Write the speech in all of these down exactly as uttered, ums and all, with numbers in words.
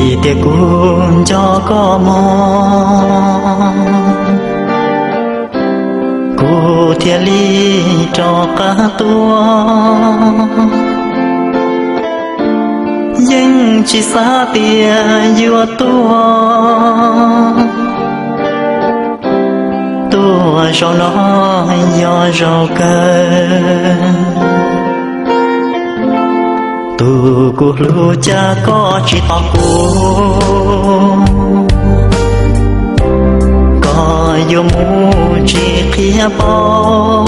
vì tiệc cuốn cho có mong cô thiên ly cho cả tua nhưng chỉ xa tia vừa tua tua cho nó do rau cơ tu cu lu cha có chỉ tao cu có yêu mu chỉ kia bao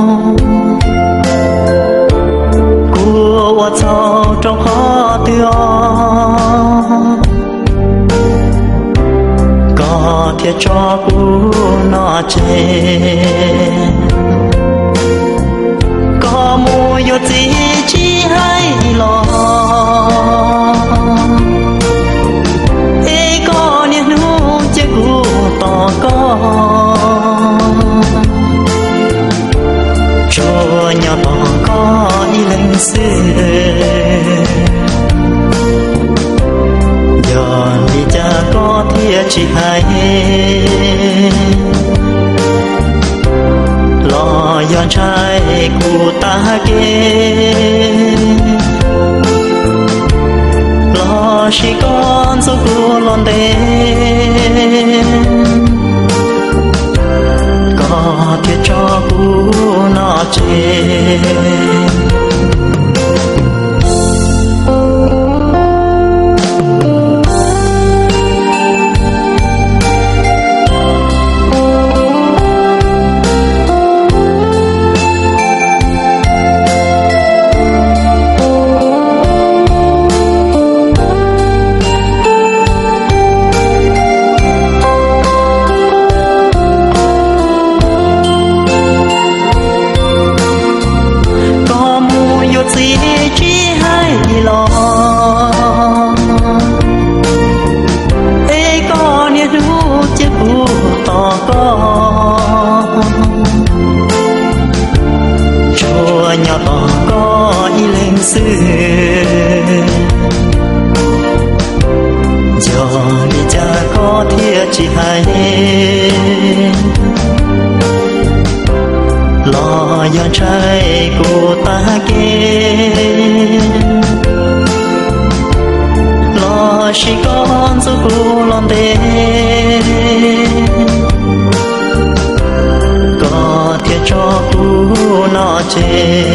cu qua sau trong khó tiêu có thiệt cho cu nó chê có mu yêu gì chỉ hay lo ê có niềm nu che cu to có cho nhỏ to có đi lên xưa giờ đi cha có thiệt chỉ hay lo yon trai cu ta kê lo chỉ con số cu lon đê có thiệt cho cu nó chê chỉ hay lo yon trai của ta kê lo chỉ con số cu lon đê có thiệt cho cu nó chê